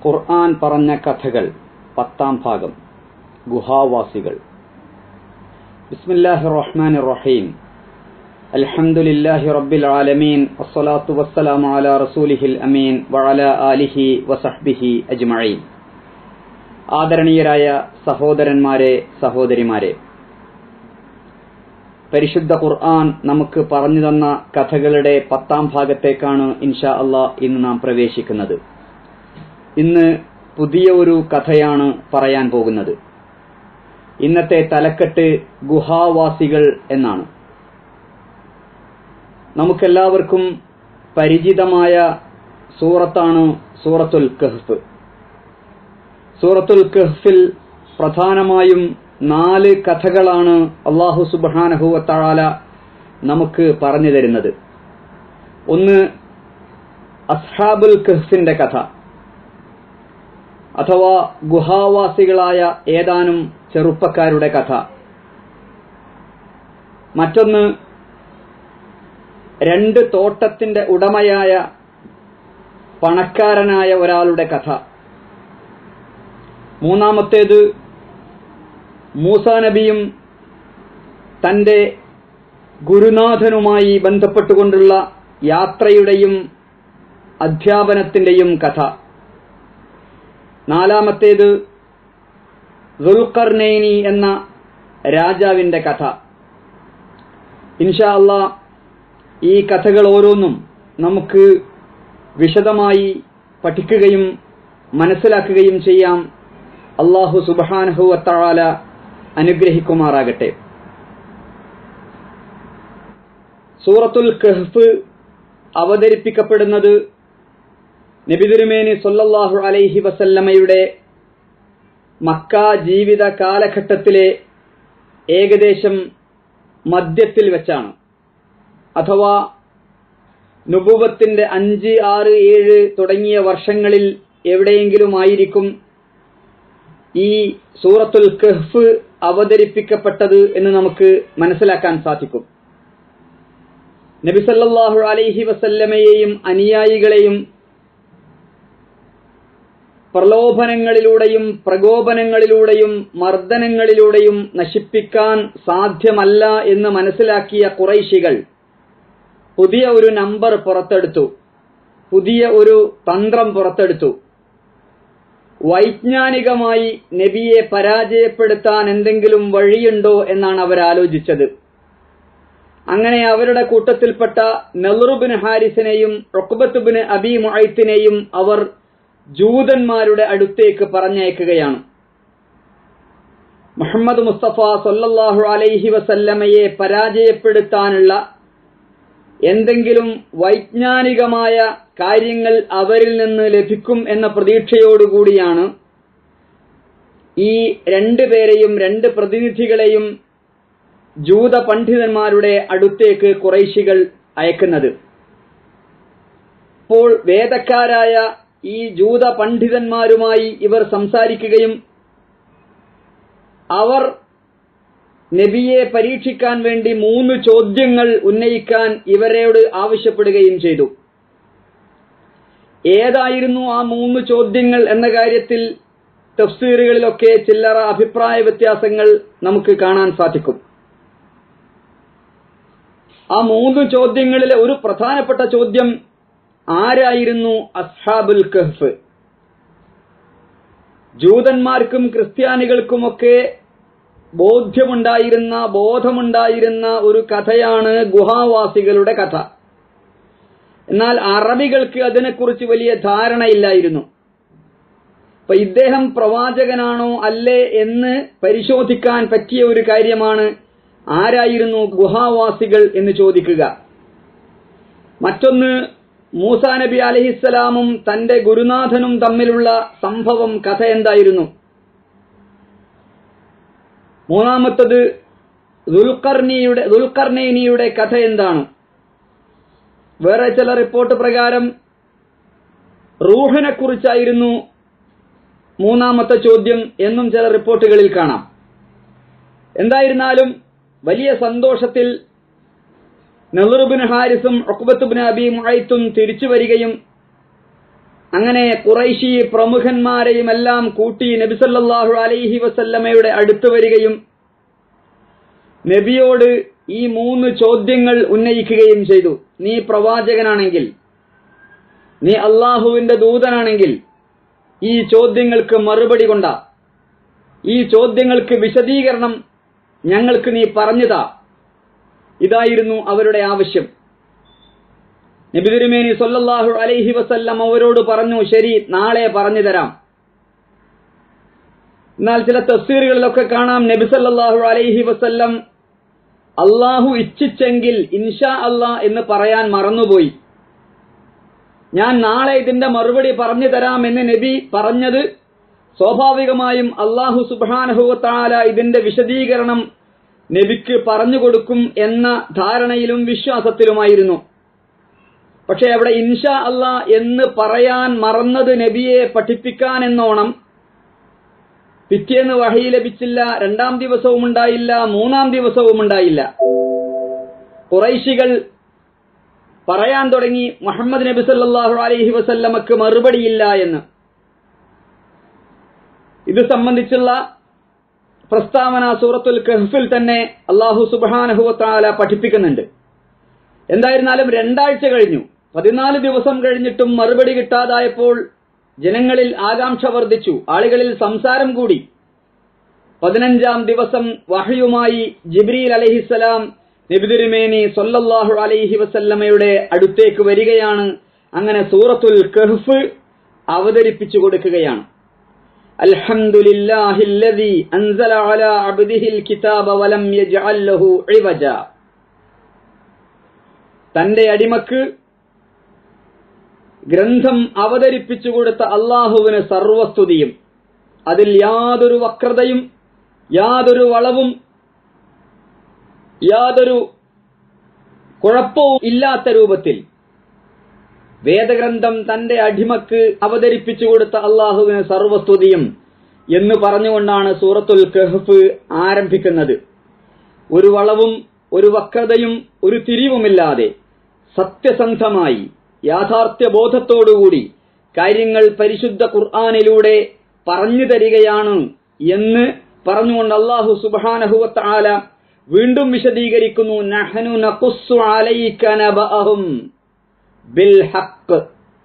ഖുർആൻ പറഞ്ഞ കഥകൾ 10ാം ഭാഗം ഗുഹാവാസികൾ. ബിസ്മില്ലാഹിർ റഹ്മാനിർ റഹീം. അൽഹംദുലില്ലാഹി റബ്ബിൽ ആലമീൻ വസ്സലാത്തു വസ്സലാമു അലാ റസൂലിഹിൽ അമീൻ വഅലാ ആലിഹി വസഹ്ബിഹി അജ്മഈൻ. ആദരണീയരായ സഹോദരന്മാരെ, സഹോദരിമാരെ, പരിശുദ്ധ ഖുർആൻ നമുക്ക് പറഞ്ഞു തന്ന കഥകളുടെ 10ാം ഭാഗത്തേക്കാണ് ഇൻഷാ അല്ലാഹ് ഇന്ന് നാം പ്രവേശിക്കുന്നത്. ഇന്ന് പുതിയ ഒരു കഥയാണ് പറയാൻ പോകുന്നത്. ഇന്നത്തെ തലക്കെട്ട് ഗുഹാവാസികൾ എന്നാണ്. നമുക്കെല്ലാവർക്കും പരിചിതമായ സൂറത്താണ് സൂറത്തുൽ കഹ്ഫ്. സൂറത്തുൽ കഹ്ഫിൽ പ്രധാനമായും 4 കഥകളാണ് അല്ലാഹു സുബ്ഹാനഹു വ തആല നമുക്ക് പറഞ്ഞു തരുന്നത്. ഒന്ന്, അസ്ഹാബുൽ കഹ്ഫിന്റെ കഥ അഥവാ ഗുഹാവാസികളായ ഏതാനും ചെറുപ്പക്കാരുടെ കഥ. മറ്റൊന്ന്, 2 തോട്ടത്തിന്റെ ഉടമയായ പണക്കാരനായ ഒരാളുടെ കഥ. മൂന്നാമത്തേത്, മൂസാ നബിയും തന്റെ ഗുരുനാഥനുമായി ബന്ധപ്പെട്ടുകൊണ്ടുള്ള യാത്രയുടെയും അധ്യാപനത്തിന്റെയും കഥ. നാലാമത്തേത്, ദുൽഖർനൈനി എന്ന രാജാവിന്റെ കഥ. ഇൻഷാ അല്ലാഹ് ഈ കഥകൾ ഓരോന്നും നമുക്ക് വിശദമായി പഠിക്കുകയും മനസ്സിലാക്കുകയും ചെയ്യാം. അല്ലാഹു സുബ്ഹാനഹു വ തആല അനുഗ്രഹിക്കുമാറാകട്ടെ. സൂറത്തുൽ കഹ്ഫ് അവതരിപ്പിക്കപ്പെടുന്നത് നബി തിരുമേനി സ്വല്ലല്ലാഹു അലൈഹി വസല്ലമയുടെ മക്ക ജീവിത കാലഘട്ടത്തിലെ ഏകദേശം മധ്യത്തിൽ വെച്ചാണ്. അഥവാ നുബുവത്തിന്റെ 5, 6, 7 തുടങ്ങിയ വർഷങ്ങളിൽ എവിടെയെങ്കിലുമായിരിക്കും ഈ സൂറത്തുൽ കഹ്ഫ് അവതരിപ്പിക്കപ്പെട്ടത് എന്ന് നമുക്ക് മനസ്സിലാക്കാൻ സാധിക്കും. നബി സല്ലല്ലാഹു അലൈഹി വസല്ലമയെയും അനുയായികളെയും പ്രലോഭനങ്ങളിലൂടെയും പ്രകോപനങ്ങളിലൂടെയും മർദ്ദനങ്ങളിലൂടെയും നശിപ്പിക്കാൻ സാധ്യമല്ല എന്ന് മനസ്സിലാക്കിയ ഖുറൈശികൾ പുതിയ ഒരു നമ്പർ പുറത്തെടുത്തു, പുതിയ ഒരു തന്ത്രം പുറത്തെടുത്തു. വൈജ്ഞാനികമായി നബിയെ പരാജയപ്പെടുത്താൻ എന്തെങ്കിലും വഴിയുണ്ടോ എന്നാണ് അവർ ആലോചിച്ചത്. അങ്ങനെ അവരുടെ കൂട്ടത്തിൽപ്പെട്ട നളർ ബിൻ ഹാരിസിനെയും ഉഖ്ബത്ത് ബിൻ അബി മുഅയ്ത്തിനെയും അവർ ജൂതന്മാരുടെ അടുത്തേക്ക് പറഞ്ഞയക്കുകയാണ്. മുഹമ്മദ് മുസ്തഫ സല്ലല്ലാഹു അലൈഹി വസല്ലമയെ പരാജയപ്പെടുത്താനുള്ള എന്തെങ്കിലും വൈജ്ഞാനികമായ കാര്യങ്ങൾ അവരിൽ നിന്ന് ലഭിക്കും എന്ന പ്രതീക്ഷയോടുകൂടിയാണ് ഈ 2 പേരെയും 2 പ്രതിനിധികളെയും ജൂത പണ്ഡിതന്മാരുടെ അടുത്തേക്ക് ഖുറൈശികൾ അയക്കുന്നത്. അപ്പോൾ വേദക്കാരായ ഈ ജൂത പണ്ഡിതന്മാരുമായി ഇവർ സംസാരിക്കുകയും അവർ നബിയെ പരീക്ഷിക്കാൻ വേണ്ടി 3 ചോദ്യങ്ങൾ ഉന്നയിക്കാൻ ഇവരോട് ആവശ്യപ്പെടുകയും ചെയ്തു. ഏതായിരുന്നു ആ 3 ചോദ്യങ്ങൾ എന്ന കാര്യത്തിൽ തഫ്സീറുകളിലൊക്കെ ചില്ലറ അഭിപ്രായ വ്യത്യാസങ്ങൾ നമുക്ക് കാണാൻ സാധിക്കും. ആ 3 ചോദ്യങ്ങളിലെ ഒരു പ്രധാനപ്പെട്ട ചോദ്യം, ആരായിരുന്നു അസ്ഹാബുൽ കഹ്ഫ്? ജൂതന്മാർക്കും ക്രിസ്ത്യാനികൾക്കുമൊക്കെ ബോധമുണ്ടായിരുന്ന ഒരു കഥയാണ് ഗുഹാവാസികളുടെ കഥ. എന്നാൽ അറബികൾക്ക് അതിനെക്കുറിച്ച് വലിയ ധാരണയില്ലായിരുന്നു. അപ്പൊ ഇദ്ദേഹം പ്രവാചകനാണോ അല്ലേ എന്ന് പരിശോധിക്കാൻ പറ്റിയ ഒരു കാര്യമാണ് ആരായിരുന്നു ഗുഹാവാസികൾ എന്ന് ചോദിക്കുക. മറ്റൊന്ന്, മൂസാ നബി അലൈഹിസ്സലാമും തന്റെ ഗുരുനാഥനും തമ്മിലുള്ള സംഭവം, കഥ എന്തായിരുന്നു? മൂന്നാമത്തത്, ദുൽഖർനൈനിയുടെ കഥ എന്താണ്? വേറെ ചില റിപ്പോർട്ട് പ്രകാരം റൂഹിനെ കുറിച്ചായിരുന്നു മൂന്നാമത്തെ ചോദ്യം എന്നും ചില റിപ്പോർട്ടുകളിൽ കാണാം. എന്തായിരുന്നാലും വലിയ സന്തോഷത്തിൽ നളർ ബിൻ ഹാരിസും ഉഖ്ബത്ത് ബിൻ അബി മുഅയ്ത്തും തിരിച്ചു വരികയും അങ്ങനെ ഖുറൈശി പ്രമുഖന്മാരെയും എല്ലാം കൂട്ടി നബി സല്ലല്ലാഹു അലൈഹി വസല്ലമയുടെ അടുത്ത് വരികയും നബിയോട് ഈ 3 ചോദ്യങ്ങൾ ഉന്നയിക്കുകയും ചെയ്തു. നീ പ്രവാചകനാണെങ്കിൽ, നീ അള്ളാഹുവിന്റെ ദൂതനാണെങ്കിൽ ഈ ചോദ്യങ്ങൾക്ക് മറുപടി കൊണ്ട, ഈ ചോദ്യങ്ങൾക്ക് വിശദീകരണം ഞങ്ങൾക്ക് നീ പറഞ്ഞുതാ. ഇതായിരുന്നു അവരുടെ ആവശ്യം. നബി തിരുമേനി സല്ലല്ലാഹു അലൈഹി വസല്ലം അവരോട് പറഞ്ഞു, ശരി, നാളെ പറഞ്ഞു തരാം. എന്നാൽ ചില തഫ്സീറുകളിലൊക്കെ കാണാം നബി സല്ലല്ലാഹു അലൈഹി വസല്ലം അള്ളാഹു ഇച്ഛിച്ചെങ്കിൽ ഇൻഷാ അല്ലാഹ് എന്ന് പറയാൻ മറന്നുപോയി. ഞാൻ നാളെ ഇതിന്റെ മറുപടി പറഞ്ഞു തരാം എന്ന് നബി പറഞ്ഞത് സ്വാഭാവികമായും അള്ളാഹു സുബ്ഹാനഹു വ തആല ഇതിന്റെ വിശദീകരണം നബിക്ക് പറഞ്ഞു കൊടുക്കും എന്ന ധാരണയിലും വിശ്വാസത്തിലുമായിരുന്നു. പക്ഷെ അവിടെ ഇൻഷാ അല്ലാഹ് എന്ന് പറയാൻ മറന്നത് നബിയെ പഠിപ്പിക്കാൻ എന്നോണം പിറ്റേന്ന് വഹി ലഭിച്ചില്ല, 2-ാം ദിവസവും ഉണ്ടായില്ല, 3-ാം ദിവസവും ഉണ്ടായില്ല. ഖുറൈശികൾ പറയാൻ തുടങ്ങി മുഹമ്മദ് നബി സല്ലല്ലാഹു അലൈഹി വസല്ലമക്ക് മറുപടിയില്ല എന്ന്. ഇത് സംബന്ധിച്ചുള്ള പ്രസ്താവന സൂറത്തുൽ കഹ്ഫിൽ തന്നെ അല്ലാഹു സുബ്ഹാനഹു വ തആല പഠിപ്പിക്കുന്നുണ്ട്. എന്തായിരുന്നാലും 2 ആഴ്ച കഴിഞ്ഞു, 14 ദിവസം കഴിഞ്ഞിട്ടും മറുപടി കിട്ടാതായപ്പോൾ ജനങ്ങളിൽ ആകാംക്ഷ വർദ്ധിച്ചു, ആളുകളിൽ സംസാരം കൂടി. 15-ാം ദിവസം വഹയുമായി ജിബ്രീൽ അലൈഹിസ്സലാം നബി തിരുമേനി സല്ലല്ലാഹു അലൈഹി വസല്ലമയുടെ അടുത്തേക്ക് വരികയാണ്. അങ്ങനെ സൂറത്തുൽ കഹ്ഫ് അവതരിപ്പിച്ചു കൊടുക്കുകയാണ്. അൽഹംദുലില്ലാഹില്ലദീ അൻസല അലാ അബ്ദിഹിൽ കിതാബ വലം യജ്അൽ ലഹു ഇവജ. തന്റെ അടിമക്ക് ഗ്രന്ഥം അവതരിപ്പിച്ചു കൊടുത്ത അള്ളാഹുവിന് സർവസ്തുതിയും, അതിൽ യാതൊരു വക്രതയും യാതൊരു വളവും യാതൊരു കുഴപ്പവും ഇല്ലാത്ത രൂപത്തിൽ വേദഗ്രന്ഥം തന്റെ അടിമക്ക് അവതരിപ്പിച്ചു കൊടുത്ത അള്ളാഹുവിന് സർവസ്തുതിയും എന്ന് പറഞ്ഞുകൊണ്ടാണ് സൂറത്തുൽ കഹ്ഫ് ആരംഭിക്കുന്നത്. ഒരു വളവും ഒരു വക്രതയും ഒരു തിരിവുമില്ലാതെ സത്യസന്ധമായി യാഥാർത്ഥ്യബോധത്തോടുകൂടി കാര്യങ്ങൾ പരിശുദ്ധ ഖുർആനിലൂടെ പറഞ്ഞു തരികയാണ് എന്ന് പറഞ്ഞുകൊണ്ട് അല്ലാഹു സുബ്ഹാനഹു വ തആല വീണ്ടും വിശദീകരിക്കുന്നു. നഹ്നു നഖുസ്സു അലൈക നബഅഹും ബിൽ ഹഖ്.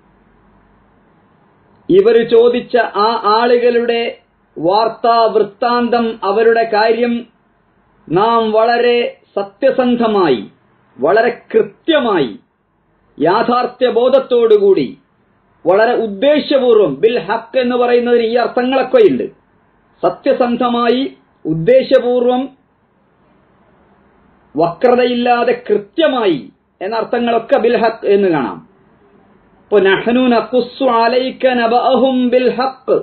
ഇവർ ചോദിച്ച ആ ആളുകളുടെ വാർത്താ വൃത്താന്തം, അവരുടെ കാര്യം നാം വളരെ സത്യസന്ധമായി, വളരെ കൃത്യമായി, യാഥാർത്ഥ്യബോധത്തോടുകൂടി, വളരെ ഉദ്ദേശ്യപൂർവ്വം, ബിൽ ഹഖ് എന്ന് പറയുന്നതിന് ഈ അർത്ഥങ്ങളൊക്കെയുണ്ട്. സത്യസന്ധമായി, ഉദ്ദേശ്യപൂർവ്വം, വക്രതയില്ലാതെ കൃത്യമായി എന്ന അർത്ഥങ്ങളൊക്കെ ബിൽ ഹഖ് എന്ന് കാണാം. ഇപ്പോൾ നഹ്നു നഖുസ്സു അലൈക നബഅഹും ബിൽ ഹഖ്,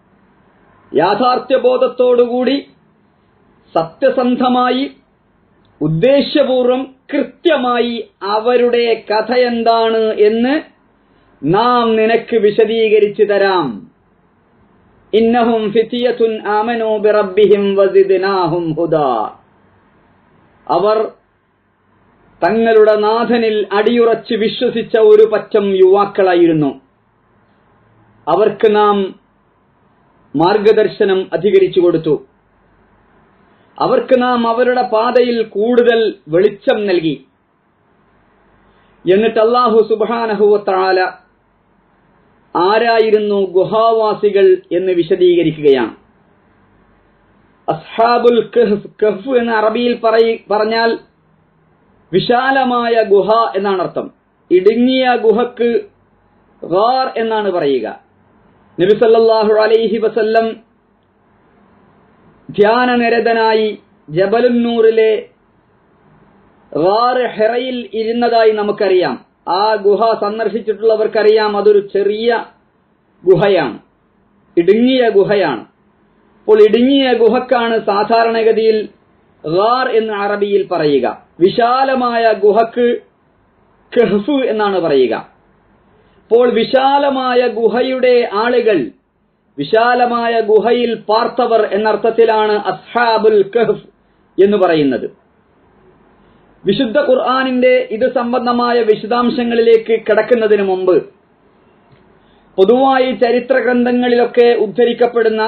യാഥാർത്ഥ്യബോധത്തോടുകൂടി, സത്യസന്ധമായി, ഉദ്ദേശ്യപൂർവ്വം, കൃത്യമായി അവരുടെ കഥ എന്താണ് എന്ന് നാം നിനക്ക് വിശദീകരിച്ചു തരാം. ഇന്നഹും ഫിത്യത്തുൻ ആമനൂ ബിറബ്ബിഹിം വസിദ്നാഹും ഹുദാ. അവർ തങ്ങളുടെ നാഥനിൽ അടിയുറച്ച് വിശ്വസിച്ച ഒരു പറ്റം യുവാക്കളായിരുന്നു. അവർക്ക് നാം മാർഗദർശനം അധികരിച്ചു കൊടുത്തു. അവർക്ക് നാം അവരുടെ പാതയിൽ കൂടുതൽ വെളിച്ചം നൽകി. എന്നിട്ട് അല്ലാഹു സുബ്ഹാനഹു വ തആല ആരായിരുന്നു ഗുഹാവാസികൾ എന്ന് വിശദീകരിക്കുകയാണ്. അസ്ഹാബുൽ കഹ്ഫ്, കഹ്ഫ് എന്ന് അറബിയിൽ പറഞ്ഞാൽ വിശാലമായ ഗുഹ എന്നാണ് അർത്ഥം. ഇടുങ്ങിയ ഗുഹക്ക് ഗാർ എന്നാണ് പറയുക. നബി സല്ലല്ലാഹു അലൈഹി വസല്ലം ധ്യാനനിരതനായി ജബലുന്നൂറിലെ ഗാർ ഹിറയിൽ ഇരുന്നതായി നമുക്കറിയാം. ആ ഗുഹ സന്ദർശിച്ചിട്ടുള്ളവർക്കറിയാം, അതൊരു ചെറിയ ഗുഹയാണ്, ഇടുങ്ങിയ ഗുഹയാണ്. അപ്പോൾ ഇടുങ്ങിയ ഗുഹക്കാണ് സാധാരണഗതിയിൽ ഗാർ എന്ന് അറബിയിൽ പറയുക. വിശാലമായ ഗുഹക്ക് കഹ്ഫ് എന്നാണ് പറയുക. അപ്പോൾ വിശാലമായ ഗുഹയുടെ ആളുകൾ, വിശാലമായ ഗുഹയിൽ പാർത്തവർ എന്നർത്ഥത്തിലാണ് അസ്ഹാബുൽ കഹ്ഫ് എന്ന് പറയുന്നത്. വിശുദ്ധ ഖുർആനിന്റെ ഇത് സംബന്ധമായ വിശദാംശങ്ങളിലേക്ക് കടക്കുന്നതിന് മുമ്പ് പൊതുവായി ചരിത്ര ഗ്രന്ഥങ്ങളിലൊക്കെ ഉദ്ധരിക്കപ്പെടുന്ന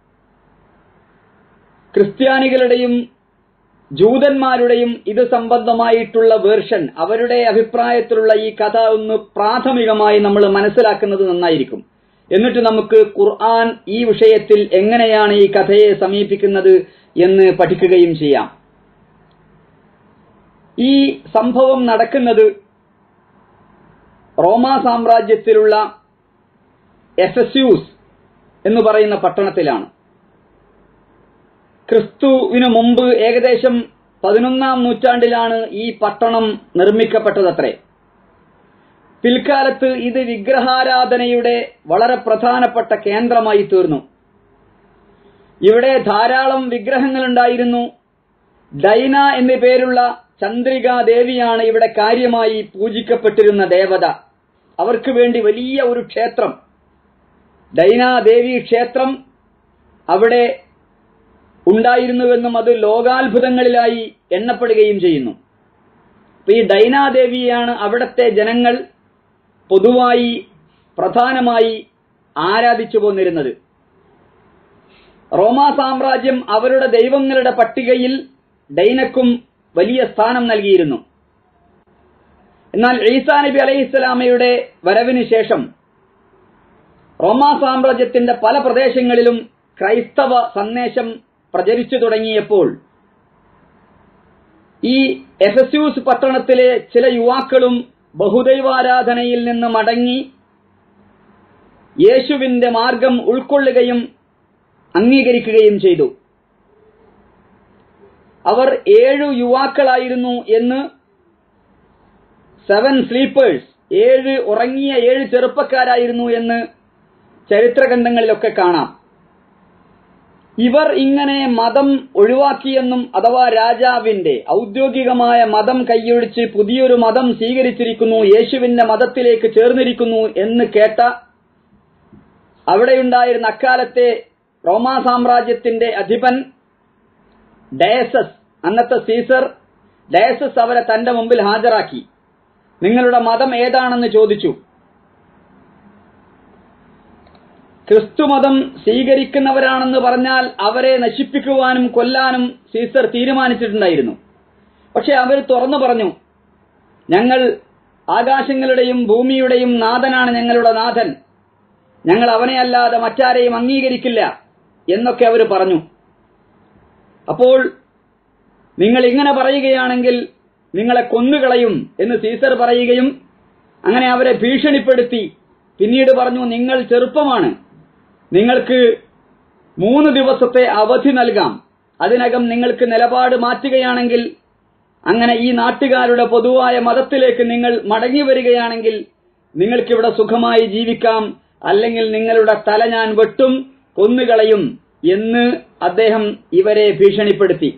ക്രിസ്ത്യാനികളുടെയും ജൂതന്മാരുടെയും ഇത് സംബന്ധമായിട്ടുള്ള വേർഷൻ, അവരുടെ അഭിപ്രായത്തിലുള്ള ഈ കഥ ഒന്ന് പ്രാഥമികമായി നമ്മൾ മനസ്സിലാക്കുന്നത് നന്നായിരിക്കും. എന്നിട്ട് നമുക്ക് ഖുർആൻ ഈ വിഷയത്തിൽ എങ്ങനെയാണ് ഈ കഥയെ സമീപിക്കുന്നത് എന്ന് പഠിക്കുകയും ചെയ്യാം. ഈ സംഭവം നടക്കുന്നത് റോമാ സാമ്രാജ്യത്തിലുള്ള എഫെസ്യൂസ് എന്ന് പറയുന്ന പട്ടണത്തിലാണ്. ക്രിസ്തുവിനു മുമ്പ് ഏകദേശം 11-ാം നൂറ്റാണ്ടിലാണ് ഈ പട്ടണം നിർമ്മിക്കപ്പെട്ടതത്രേ. പിൽക്കാലത്ത് ഇത് വിഗ്രഹാരാധനയുടെ വളരെ പ്രധാനപ്പെട്ട കേന്ദ്രമായി തീർന്നു. ഇവിടെ ധാരാളം വിഗ്രഹങ്ങളുണ്ടായിരുന്നു. ഡൈന എന്നു പേരുള്ള ചന്ദ്രികാ ദേവിയാണ് ഇവിടെ കാര്യമായി പൂജിക്കപ്പെട്ടിരുന്ന ദേവത. അവർക്ക് വേണ്ടി വലിയ ഒരു ക്ഷേത്രം, ഡൈനാദേവി ക്ഷേത്രം അവിടെ ഉണ്ടായിരുന്നുവെന്നും അത് ലോകാത്ഭുതങ്ങളിലായി എണ്ണപ്പെടുകയും ചെയ്യുന്നു. അപ്പൊ ഈ ഡൈനാദേവിയാണ് അവിടത്തെ ജനങ്ങൾ പൊതുവായി പ്രധാനമായി ആരാധിച്ചു പോന്നിരുന്നത്. റോമാ സാമ്രാജ്യം അവരുടെ ദൈവങ്ങളുടെ പട്ടികയിൽ ഡൈനക്കും വലിയ സ്ഥാനം നൽകിയിരുന്നു. എന്നാൽ ഈസാ നബി അലൈഹിസ്സലാമയുടെ വരവിന് ശേഷം റോമാ സാമ്രാജ്യത്തിന്റെ പല പ്രദേശങ്ങളിലും ക്രൈസ്തവ സന്ദേശം പ്രചരിച്ചു തുടങ്ങിയപ്പോൾ ഈ എഫെസ്യൂസ് പട്ടണത്തിലെ ചില യുവാക്കളും ബഹുദൈവാരാധനയിൽ നിന്ന് മടങ്ങി യേശുവിന്റെ മാർഗം ഉൾക്കൊള്ളുകയും അംഗീകരിക്കുകയും ചെയ്തു. അവർ 7 യുവാക്കളായിരുന്നു എന്ന് 7 സ്ലീപ്പേഴ്സ്, 7 ഉറങ്ങിയ 7 ചെറുപ്പക്കാരായിരുന്നു എന്ന് ചരിത്രഗ്രന്ഥങ്ങളിലൊക്കെ കാണാം. ഇവർ ഇങ്ങനെ മതം ഒഴിവാക്കിയെന്നും അഥവാ രാജാവിന്റെ ഔദ്യോഗികമായ മതം കൈയൊഴിച്ച് പുതിയൊരു മതം സ്വീകരിച്ചിരിക്കുന്നു, യേശുവിന്റെ മതത്തിലേക്ക് ചേർന്നിരിക്കുന്നു എന്ന് കേട്ട അവിടെയുണ്ടായിരുന്ന അക്കാലത്തെ റോമാ സാമ്രാജ്യത്തിന്റെ അധിപൻ ഡയസസ്, അന്നത്തെ സീസർ ഡയസസ് അവരെ തന്റെ മുമ്പിൽ ഹാജരാക്കി. നിങ്ങളുടെ മതം ഏതാണെന്ന് ചോദിച്ചു. ക്രിസ്തുമതം സ്വീകരിക്കുന്നവരാണെന്ന് പറഞ്ഞാൽ അവരെ നശിപ്പിക്കുവാനും കൊല്ലാനും സീസർ തീരുമാനിച്ചിട്ടുണ്ടായിരുന്നു. പക്ഷെ അവർ തുറന്നു പറഞ്ഞു, ഞങ്ങൾ ആകാശങ്ങളുടെയും ഭൂമിയുടെയും നാഥനാണ് ഞങ്ങളുടെ നാഥൻ, ഞങ്ങൾ അവനെയല്ലാതെ മറ്റാരെയും അംഗീകരിക്കില്ല എന്നൊക്കെ അവർ പറഞ്ഞു. അപ്പോൾ നിങ്ങൾ ഇങ്ങനെ പറയുകയാണെങ്കിൽ നിങ്ങളെ കൊന്നുകളയും എന്ന് സീസർ പറയുകയും അങ്ങനെ അവരെ ഭീഷണിപ്പെടുത്തി പിന്നീട് പറഞ്ഞു, നിങ്ങൾ ചെറുപ്പമാണ്, നിങ്ങൾക്ക് 3 ദിവസത്തെ അവധി നൽകാം, അതിനകം നിങ്ങൾക്ക് നിലപാട് മാറ്റുകയാണെങ്കിൽ, അങ്ങനെ ഈ നാട്ടുകാരുടെ പൊതുവായ മതത്തിലേക്ക് നിങ്ങൾ മടങ്ങി വരികയാണെങ്കിൽ നിങ്ങൾക്കിവിടെ സുഖമായി ജീവിക്കാം, അല്ലെങ്കിൽ നിങ്ങളുടെ തല ഞാൻ വെട്ടും, കൊന്നുകളയും എന്ന് അദ്ദേഹം ഇവരെ ഭീഷണിപ്പെടുത്തി.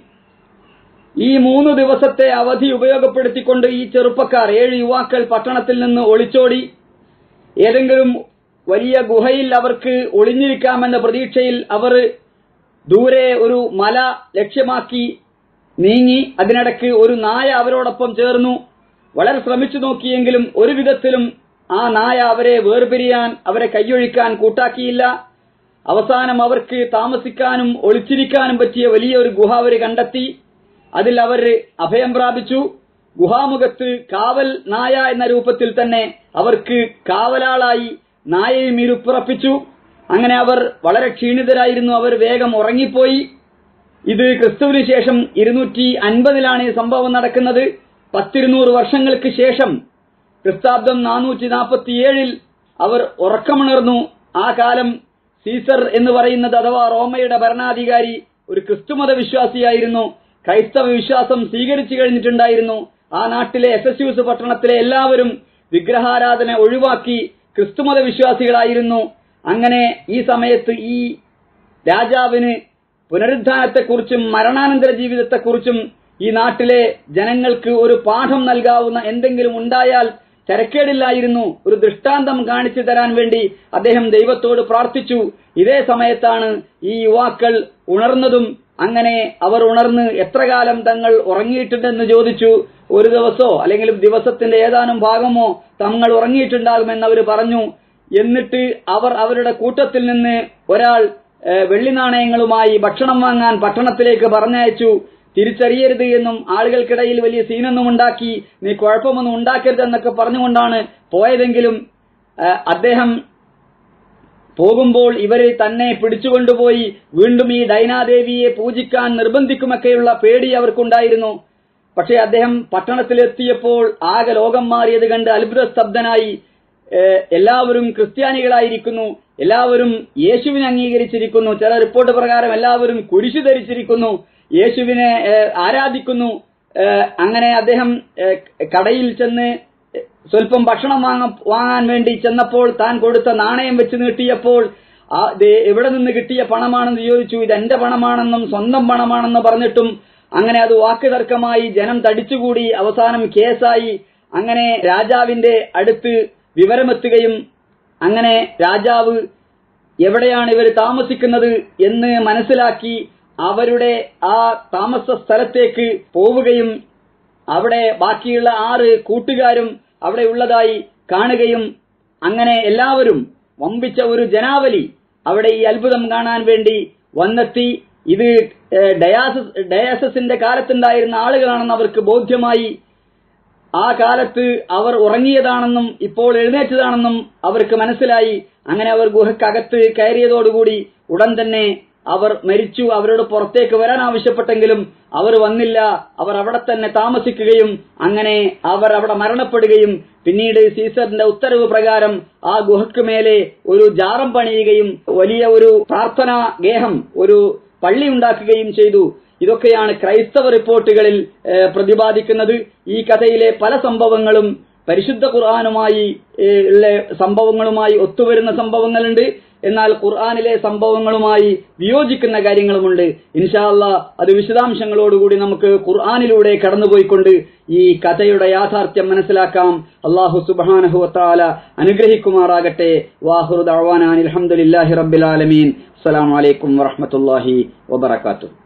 ഈ 3 ദിവസത്തെ അവധി ഉപയോഗപ്പെടുത്തിക്കൊണ്ട് ഈ ചെറുപ്പക്കാർ 7 യുവാക്കൾ പട്ടണത്തിൽ നിന്ന് ഒളിച്ചോടി. ഏതെങ്കിലും വലിയ ഗുഹയിൽ അവർക്ക് ഒളിഞ്ഞിരിക്കാമെന്ന പ്രതീക്ഷയിൽ അവർ ദൂരെ ഒരു മല ലക്ഷ്യമാക്കി നീങ്ങി. അതിനിടയ്ക്ക് ഒരു നായ അവരോടൊപ്പം ചേർന്നു. വളരെ ശ്രമിച്ചു നോക്കിയെങ്കിലും ഒരു വിധത്തിലും ആ നായ അവരെ വേർപിരിയാൻ, അവരെ കൈയൊഴിക്കാൻ കൂട്ടാക്കിയില്ല. അവസാനം അവർക്ക് താമസിക്കാനും ഒളിച്ചിരിക്കാനും പറ്റിയ വലിയൊരു ഗുഹ അവർ കണ്ടെത്തി. അതിൽ അവർ അഭയം പ്രാപിച്ചു. ഗുഹാമുഖത്ത് കാവൽ നായ എന്ന രൂപത്തിൽ തന്നെ അവർക്ക് കാവലാളായി നായയും ഇരുപ്പുറപ്പിച്ചു. അങ്ങനെ അവർ വളരെ ക്ഷീണിതരായിരുന്നു. അവർ വേഗം ഉറങ്ങിപ്പോയി. ഇത് ക്രിസ്തുവിന് ശേഷം 250 ഈ സംഭവം നടക്കുന്നത്. 100 വർഷങ്ങൾക്ക് ശേഷം ക്രിസ്താബ്ദം 447 അവർ ഉറക്കമുണർന്നു. ആ കാലം സീസർ എന്ന് പറയുന്നത് അഥവാ റോമയുടെ ഭരണാധികാരി ഒരു ക്രിസ്തുമത വിശ്വാസിയായിരുന്നു. ക്രൈസ്തവ വിശ്വാസം സ്വീകരിച്ചു കഴിഞ്ഞിട്ടുണ്ടായിരുന്നു. ആ നാട്ടിലെ എഫെസ്യൂസ് പട്ടണത്തിലെ എല്ലാവരും വിഗ്രഹാരാധന ഒഴിവാക്കി ക്രിസ്തുമത വിശ്വാസികളായിരുന്നു. അങ്ങനെ ഈ സമയത്ത് ഈ രാജാവിന് പുനരുദ്ധാനത്തെക്കുറിച്ചും മരണാനന്തര ജീവിതത്തെക്കുറിച്ചും ഈ നാട്ടിലെ ജനങ്ങൾക്ക് ഒരു പാഠം നൽകാവുന്ന എന്തെങ്കിലും ഉണ്ടായാൽ തരക്കേടില്ലായിരുന്നു. ഒരു ദൃഷ്ടാന്തം കാണിച്ചു തരാൻ വേണ്ടി അദ്ദേഹം ദൈവത്തോട് പ്രാർത്ഥിച്ചു. ഇതേ സമയത്താണ് ഈ യുവാക്കൾ ഉണർന്നതും. അങ്ങനെ അവർ ഉണർന്ന് എത്ര കാലം തങ്ങൾ ഉറങ്ങിയിട്ടുണ്ടെന്ന് ചോദിച്ചു. 1 ദിവസമോ അല്ലെങ്കിൽ ദിവസത്തിന്റെ ഏതാനും ഭാഗമോ തങ്ങൾ ഉറങ്ങിയിട്ടുണ്ടാകുമെന്ന് അവർ പറഞ്ഞു. എന്നിട്ട് അവർ അവരുടെ കൂട്ടത്തിൽ നിന്ന് ഒരാൾ വെള്ളി നാണയങ്ങളുമായി ഭക്ഷണം വാങ്ങാൻ പട്ടണത്തിലേക്ക് പറഞ്ഞയച്ചു. തിരിച്ചറിയരുത് എന്നും ആളുകൾക്കിടയിൽ വലിയ സീനൊന്നും ഉണ്ടാക്കി നീ കുഴപ്പമൊന്നും ഉണ്ടാക്കരുത് എന്നൊക്കെ പറഞ്ഞുകൊണ്ടാണ് പോയതെങ്കിലും അദ്ദേഹം പോകുമ്പോൾ ഇവര് തന്നെ പിടിച്ചുകൊണ്ടുപോയി വീണ്ടും ഈ ഡൈനാദേവിയെ പൂജിക്കാൻ നിർബന്ധിക്കുമൊക്കെയുള്ള പേടി അവർക്കുണ്ടായിരുന്നു. പക്ഷേ അദ്ദേഹം പട്ടണത്തിലെത്തിയപ്പോൾ ആകെ ലോകം മാറിയത് കണ്ട് അത്ഭുതസ്തബ്ധനായി. എല്ലാവരും ക്രിസ്ത്യാനികളായിരിക്കുന്നു, എല്ലാവരും യേശുവിനെ അംഗീകരിച്ചിരിക്കുന്നു, ചില റിപ്പോർട്ട് പ്രകാരം എല്ലാവരും കുരിശു ധരിച്ചിരിക്കുന്നു, യേശുവിനെ ആരാധിക്കുന്നു. അങ്ങനെ അദ്ദേഹം കടയിൽ ചെന്ന് സ്വല്പം ഭക്ഷണം വാങ്ങാൻ വേണ്ടി ചെന്നപ്പോൾ താൻ കൊടുത്ത നാണയം വെച്ച് നീട്ടിയപ്പോൾ എവിടെ നിന്ന് കിട്ടിയ പണമാണെന്ന് ചോദിച്ചു. ഇത് എന്റെ പണമാണെന്നും സ്വന്തം പണമാണെന്ന് പറഞ്ഞിട്ടും അങ്ങനെ അത് വാക്കുതർക്കമായി, ജനം തടിച്ചുകൂടി, അവസാനം കേസായി. അങ്ങനെ രാജാവിന്റെ അടുത്ത് വിവരമെത്തുകയും അങ്ങനെ രാജാവ് എവിടെയാണ് ഇവർ താമസിക്കുന്നത് എന്ന് മനസ്സിലാക്കി അവരുടെ ആ താമസ സ്ഥലത്തേക്ക് പോവുകയും അവിടെ ബാക്കിയുള്ള 6 കൂട്ടുകാരും അവിടെ ഉള്ളതായി കാണുകയും അങ്ങനെ എല്ലാവരും വമ്പിച്ച ഒരു ജനാവലി അവിടെ ഈ അത്ഭുതം കാണാൻ വേണ്ടി വന്നെത്തി. ഇത് ഡയാസസിന്റെ കാലത്തുണ്ടായിരുന്ന ആളുകളാണെന്ന് അവർക്ക് ബോധ്യമായി. ആ കാലത്ത് അവർ ഉറങ്ങിയതാണെന്നും ഇപ്പോൾ എഴുന്നേറ്റതാണെന്നും അവർക്ക് മനസ്സിലായി. അങ്ങനെ അവർ ഗുഹക്കകത്ത് കയറിയതോടുകൂടി ഉടൻ തന്നെ അവർ മരിച്ചു. അവരോട് പുറത്തേക്ക് വരാൻ ആവശ്യപ്പെട്ടെങ്കിലും അവർ വന്നില്ല. അവർ അവിടെ തന്നെ താമസിക്കുകയും അങ്ങനെ അവർ അവിടെ മരണപ്പെടുകയും പിന്നീട് സീസറിന്റെ ഉത്തരവ് പ്രകാരം ആ ഗുഹയ്ക്ക് മേലെ ഒരു ജാറം പണിയുകയും വലിയ ഒരു പ്രാർത്ഥനാ ഗേഹം, ഒരു പള്ളി ഉണ്ടാക്കുകയും ചെയ്തു. ഇതൊക്കെയാണ് ക്രൈസ്തവ റിപ്പോർട്ടുകളിൽ പ്രതിപാദിക്കുന്നത്. ഈ കഥയിലെ പല സംഭവങ്ങളും പരിശുദ്ധ ഖുർആനുമായി ഉള്ള സംഭവങ്ങളുമായി ഒത്തുവരുന്ന സംഭവങ്ങളുണ്ട്, എന്നാൽ ഖുർആനിലെ സംഭവങ്ങളുമായി വിയോജിക്കുന്ന കാര്യങ്ങളുമുണ്ട്. ഇൻഷാ അല്ലാഹ് അത് വിശദാംശങ്ങളോടുകൂടി നമുക്ക് ഖുർആനിലൂടെ കടന്നുപോയിക്കൊണ്ട് ഈ കഥയുടെ യാഥാർത്ഥ്യം മനസ്സിലാക്കാം. അല്ലാഹു സുബ്ഹാനഹു വ തആല അനുഗ്രഹിക്കുമാറാകട്ടെ. വാഹിറു ദഅ്വാനാ അൽഹംദുലില്ലാഹി റബ്ബിൽ ആലമീൻ. അസ്സലാമു അലൈക്കും വറഹ്മത്തുള്ളാഹി വബറകാതുഹു.